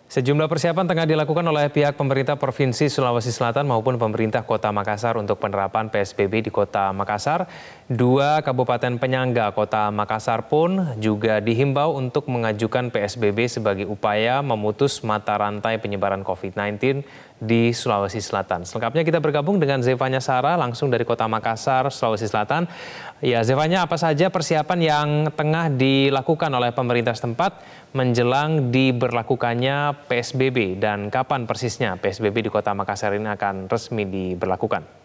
Sejumlah persiapan tengah dilakukan oleh pihak pemerintah Provinsi Sulawesi Selatan maupun pemerintah Kota Makassar untuk penerapan PSBB di Kota Makassar. Dua kabupaten penyangga Kota Makassar pun juga dihimbau untuk mengajukan PSBB sebagai upaya memutus mata rantai penyebaran COVID-19 di Sulawesi Selatan. Selengkapnya kita bergabung dengan Zevanya Sara langsung dari Kota Makassar, Sulawesi Selatan. Ya, Zevanya, apa saja persiapan yang tengah dilakukan oleh pemerintah setempat menjelang diberlakukannya PSBB dan kapan persisnya PSBB di Kota Makassar ini akan resmi diberlakukan?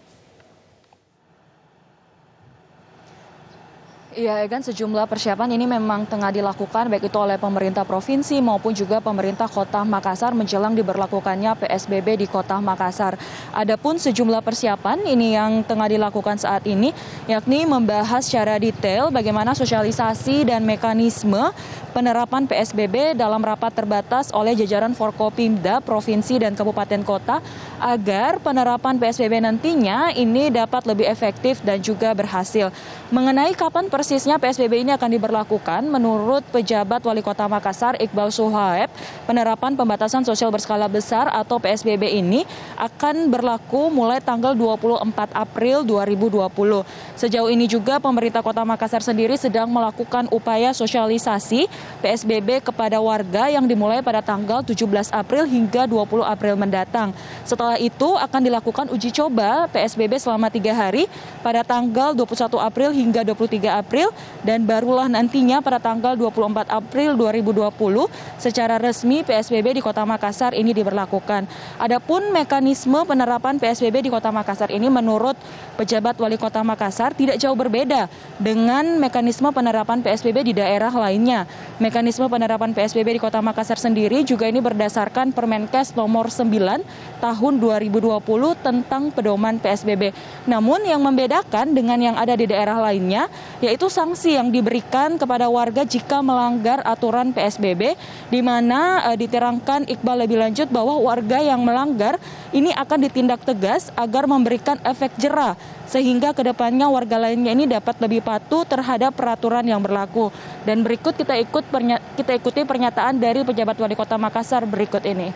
Iya, Egan, sejumlah persiapan ini memang tengah dilakukan baik itu oleh pemerintah provinsi maupun juga pemerintah Kota Makassar menjelang diberlakukannya PSBB di Kota Makassar. Adapun sejumlah persiapan ini yang tengah dilakukan saat ini, yakni membahas secara detail bagaimana sosialisasi dan mekanisme penerapan PSBB dalam rapat terbatas oleh jajaran Forkopimda, Provinsi dan Kabupaten Kota agar penerapan PSBB nantinya ini dapat lebih efektif dan juga berhasil. Mengenai kapan persisnya PSBB ini akan diberlakukan, menurut pejabat Wali Kota Makassar Iqbal Suhaib, penerapan pembatasan sosial berskala besar atau PSBB ini akan berlaku mulai tanggal 24 April 2020. Sejauh ini juga pemerintah Kota Makassar sendiri sedang melakukan upaya sosialisasi PSBB kepada warga yang dimulai pada tanggal 17 April hingga 20 April mendatang. Setelah itu akan dilakukan uji coba PSBB selama 3 hari pada tanggal 21 April hingga 23 April dan barulah nantinya pada tanggal 24 April 2020 secara resmi PSBB di Kota Makassar ini diberlakukan. Adapun mekanisme penerapan PSBB di Kota Makassar ini menurut pejabat Wali Kota Makassar tidak jauh berbeda dengan mekanisme penerapan PSBB di daerah lainnya. Mekanisme penerapan PSBB di Kota Makassar sendiri juga ini berdasarkan Permenkes nomor 9 tahun 2020 tentang pedoman PSBB. Namun yang membedakan dengan yang ada di daerah lainnya yaitu sanksi yang diberikan kepada warga jika melanggar aturan PSBB, di mana diterangkan Iqbal lebih lanjut bahwa warga yang melanggar ini akan ditindak tegas agar memberikan efek jera sehingga kedepannya warga lainnya ini dapat lebih patuh terhadap peraturan yang berlaku. Dan berikut kita ikuti pernyataan dari pejabat Wali Kota Makassar berikut ini.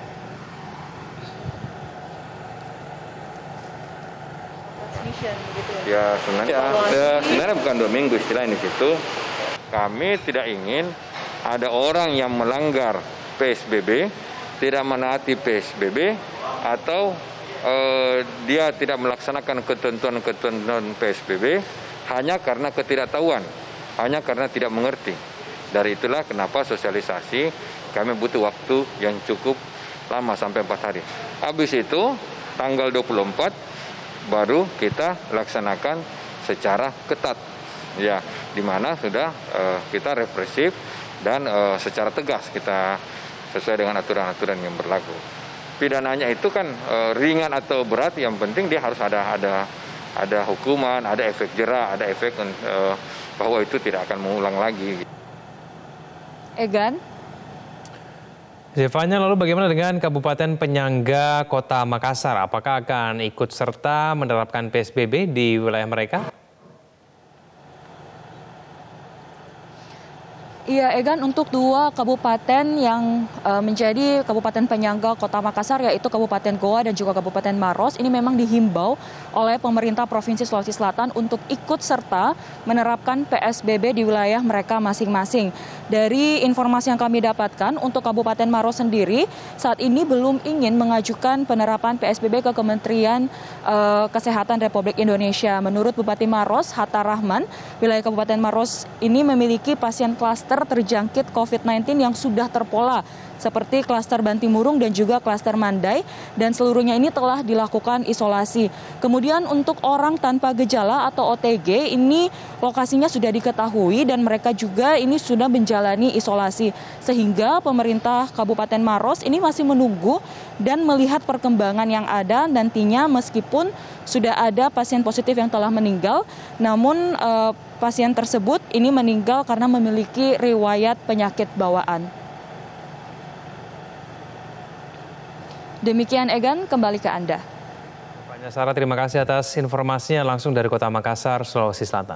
Ya sebenarnya bukan 2 minggu istilah ini situ. Kami tidak ingin ada orang yang melanggar PSBB, tidak menaati PSBB atau dia tidak melaksanakan ketentuan-ketentuan PSBB hanya karena ketidaktahuan, hanya karena tidak mengerti. Dari itulah kenapa sosialisasi kami butuh waktu yang cukup lama sampai 4 hari. Habis itu tanggal 24 baru kita laksanakan secara ketat, ya, di mana sudah kita represif dan secara tegas kita sesuai dengan aturan-aturan yang berlaku. Pidananya itu kan ringan atau berat, yang penting dia harus ada hukuman, ada efek jera, ada efek bahwa itu tidak akan mengulang lagi. Egan? Zevanya, lalu bagaimana dengan Kabupaten penyangga Kota Makassar? Apakah akan ikut serta menerapkan PSBB di wilayah mereka? Iya, Egan, untuk dua kabupaten yang menjadi kabupaten penyangga Kota Makassar, yaitu Kabupaten Goa dan juga Kabupaten Maros, ini memang dihimbau oleh pemerintah Provinsi Sulawesi Selatan untuk ikut serta menerapkan PSBB di wilayah mereka masing-masing. Dari informasi yang kami dapatkan, untuk Kabupaten Maros sendiri saat ini belum ingin mengajukan penerapan PSBB ke Kementerian Kesehatan Republik Indonesia. Menurut Bupati Maros, Hatta Rahman, wilayah Kabupaten Maros ini memiliki pasien klaster terjangkit COVID-19 yang sudah terpola, seperti klaster Bantimurung dan juga klaster Mandai, dan seluruhnya ini telah dilakukan isolasi. Kemudian untuk orang tanpa gejala atau OTG ini lokasinya sudah diketahui dan mereka juga ini sudah menjalani isolasi, sehingga pemerintah Kabupaten Maros ini masih menunggu dan melihat perkembangan yang ada. Nantinya meskipun sudah ada pasien positif yang telah meninggal, namun pasien tersebut ini meninggal karena memiliki riwayat penyakit bawaan. Demikian, Egan, kembali ke Anda. Sarah, terima kasih atas informasinya langsung dari Kota Makassar, Sulawesi Selatan.